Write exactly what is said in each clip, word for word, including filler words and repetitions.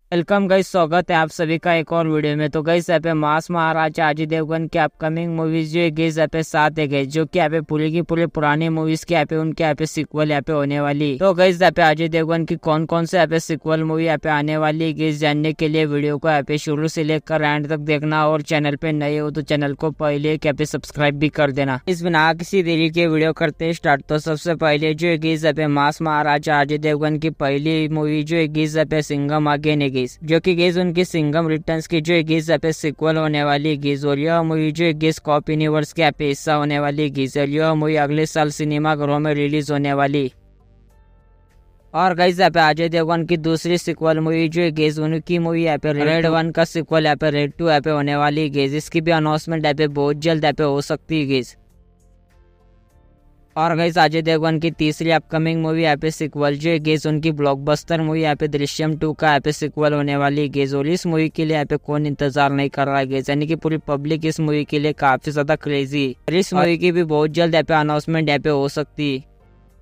Welcome guys, स्वागत है आप सभी का एक और वीडियो में। तो गाइस यहाँ पे मास महाराजा अजय देवगन की अपकमिंग मूवीज जो है गाइस यहाँ पे साथ है गाइस, जो कि यहाँ पे पूरी की पूरी पुरानी मूवीज की यहाँ पे उनके यहाँ पे सिक्वल यहाँ पे होने वाली। तो गाइस यहाँ पे अजय देवगन की कौन कौन से यहाँ पे सिक्वल मूवी यहाँ पे आने वाली गाइस, जानने के लिए वीडियो को यहाँ पे शुरू से लेकर एंड तक देखना। और चैनल पे नए हो तो चैनल को पहले यहाँ पे सब्सक्राइब भी कर देना। इस बिना किसी देरी के वीडियो करते स्टार्ट। तो सबसे पहले जो है गाइस यहाँ पे मास महाराजा अजय देवगन की पहली मूवी जो है गाइस यहाँ पे सिंघम अगेन है गाइस, जो कि गाइस उनकी सिंघम रिटर्न्स की जो है गाइस यहाँ पे सिक्वल होने वाली गाइस। और यह मूवी जो है गाइस कॉप यूनिवर्स के यहाँ पे हिस्सा होने वाली गाइस, और यह मूवी अगले साल सिनेमाघरों में रिलीज होने वाली। और गाइस यहाँ पे अजय देवगन की दूसरी सिक्वल मूवी जो है गाइस उनकी मूवी यहाँ पे रेड वन का सिक्वल यहाँ पे रेड टू यहाँ पे होने वाली गाइस। इसकी भी अनाउंसमेंट यहाँ पे बहुत जल्द यहाँ पे हो सकती है गाइस। और गाइस अजय देवगन की तीसरी अपकमिंग मूवी यहाँ पे सिक्वल जो है गाइस उनकी ब्लॉकबस्टर मूवी यहाँ पे दृश्यम टू का यहाँ पे सिक्वल होने वाली गाइस। और इस मूवी के लिए यहाँ पे कौन इंतजार नहीं कर रहा है गाइस, यानी कि पूरी पब्लिक इस मूवी के लिए काफी ज्यादा क्रेजी है। और इस मूवी की भी बहुत जल्द यहाँ पे अनाउंसमेंट यहाँ पे हो सकती है।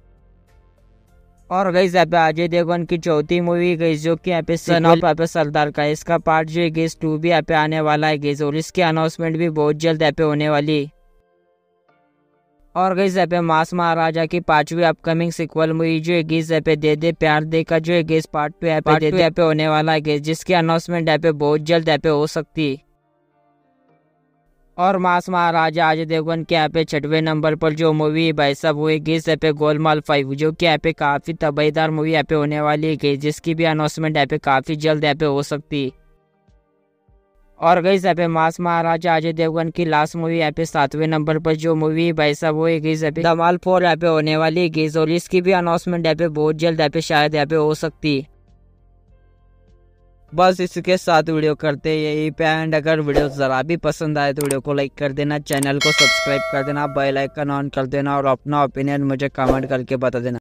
और गाइस यहाँ पे अजय देवगन की चौथी मूवी गाइस, जो कि यहाँ पे सन ऑफ यहाँ पे सरदार का इसका पार्ट जो है गाइस टू भी यहाँ पे आने वाला है गाइस। और इसकी अनाउंसमेंट भी बहुत जल्द यहाँ पे होने वाली है। और गाइस यहाँ पे मास महाराजा की पांचवी अपकमिंग सिक्वल मूवी जो है गाइस यहाँ पे दे दे प्यार दे का जो है गाइस पार्ट टू यहाँ पे यहाँ पे होने वाला है गाइस, जिसकी अनाउंसमेंट यहाँ पे बहुत जल्द यहाँ पे हो सकती है। और मास महाराजा अजय देवगन के यहाँ पे छठवें नंबर पर जो मूवी है भाई साहब वो है गाइस यहाँ पे गोलमाल फाइव, जो कि यहाँ पे काफी तबाहीदार मूवी यहाँ पे होने वाली है गाइस, जिसकी भी अनाउंसमेंट यहाँ पे काफी जल्द यहाँ पे हो सकती है। और गाइस यहाँ पे मास महाराजा अजय देवगन की लास्ट मूवी यहाँ पे सातवें नंबर पर जो मूवी है भाई साहब वो है गाइस यहाँ पे धमाल फोर यहाँ पे होने वाली है गाइस। और इसकी भी अनाउंसमेंट यहाँ पे बहुत जल्द यहाँ पे शायद यहाँ पे हो सकती है। बस इसके साथ वीडियो करते हैं यही पे एंड। अगर वीडियो जरा भी पसंद आए तो वीडियो को लाइक कर देना, चैनल को सब्सक्राइब कर देना, बेल आइकन ऑन कर देना और अपना ओपिनियन मुझे कमेंट करके बता देना।